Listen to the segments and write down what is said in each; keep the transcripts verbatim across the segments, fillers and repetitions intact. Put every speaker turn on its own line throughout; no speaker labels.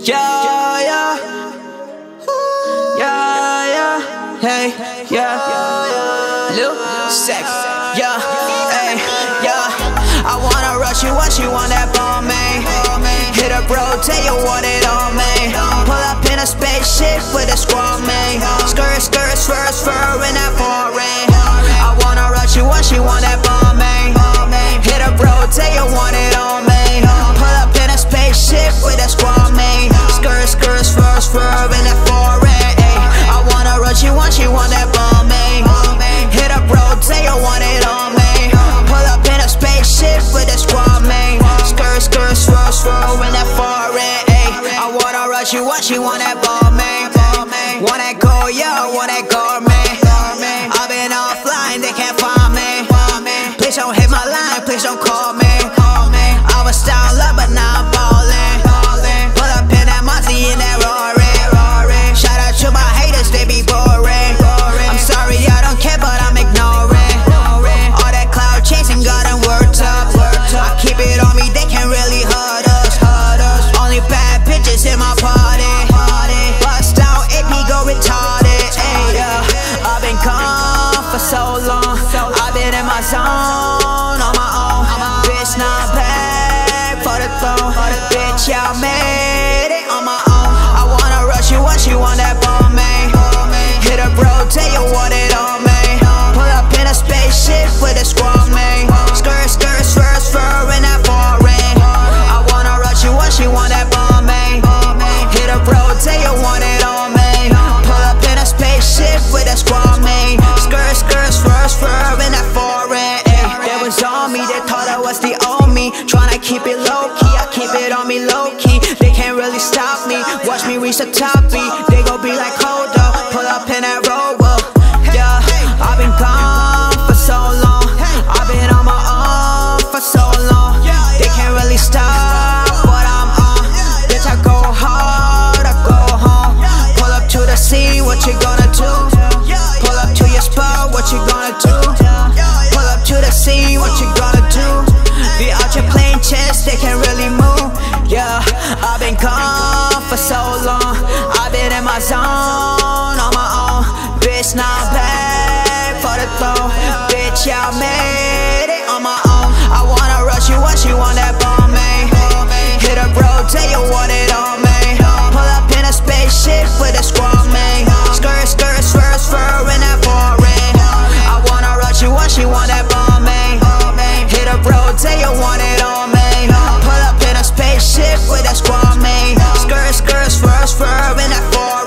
Yeah, yeah, yeah, yeah, hey, yeah, Lil Sex, yeah, hey, yeah. I wanna rush you, what you want that bomb, man? Hit up road, tell you want it on, man. Pull up in a spaceship with a squad, man. Skirt, skirt, swerve, swerve in that foreign. I wanna rush you, what you want that bomb, man? Hit up road, tell you want it on, man. Pull up in a spaceship with a squad, man. Skirt, skirt, swerve, swerve in that foreign. I wanna rush you, what you want that bomb, man? Hit up road, tell you want it on, man. Pull up in a spaceship with a squad, man. Skirt, skirt, swerve, swerve in that foreign. I wanna rush you, what you want that bomb, man? Want that go, yeah, want that go, man. I've been offline, they can't find me. Please don't hit my line, please don't call me. I was down low, but now I'm ballin'. Pull up in that Monty in that Rory. Shout out to my haters, they be boring. I'm sorry, I don't care, but I'm ignoring. All that cloud chasing got them worked up. I keep it on me, they can't really hurt us. Only bad bitches in my party. Bust down, it me go retarded. Ay, yeah. I've been gone for so long. I've been in my zone on my own. Bitch, not back for the throne. Bitch, I made it on my own. I wanna rush you, what you want that bomb, man? Hit up road, tell you want it on, man. Pull up in a spaceship with a squad, man. Skirt, skirt, swerve, swerve in that foreign. I wanna rush you, what you want that bomb, man? Hit up road, tell you want it on, man. Pull up in a spaceship with a squad, man. Skirt, skirt, swerve, swerve in that foreign. They was on me, they thought I was the old me. Tryna keep it low key, I keep it on me low key. They can't really stop me, watch me reach the top beat. They gon' be like, hold up, pull up in that road, well, yeah. I've been gone for so long, I've been on my own for so long. They can't really stop what I'm on. Bitch, I go hard, I go home. Pull up to the scene, what you gonna do? Pull up to your spot, what you gonna do? Pull up to the scene, what you gonna do? Be out your playing chess, they can't really move. Yeah, I've been gone for so long, I've been in my zone on my own. Bitch, not back for the throne. Bitch, I made it on my own. I wanna rush you, what you want that bomb, man? Hit up road, tell you want it on, man. Pull up in a spaceship with a squad, man. Skirt, skirt, swerve, swerve in that foreign. I wanna rush you, what you want that bomb, man? Hit up road, tell you want it on, man. Pull up in a spaceship with a squad, man. Skirt, skirt, swerve, swerve in that foreign.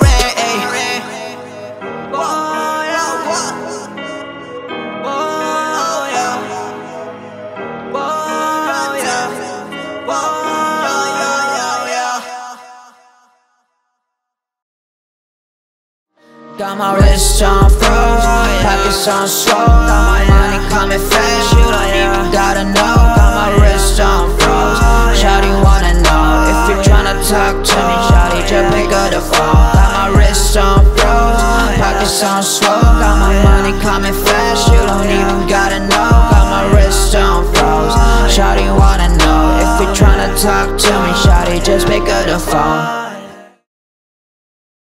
Got my wrist on froze, pockets on slow. Got my money coming fast, you don't even gotta know. Got my wrist on froze, shawty wanna know. If you're tryna talk to me, shawty, just pick up the phone. Got my wrist on froze, pockets on slow. Got my money coming fast, you don't even gotta know. Got my wrist on froze, shawty wanna know. If you're tryna talk to me, shawty, just pick up the phone.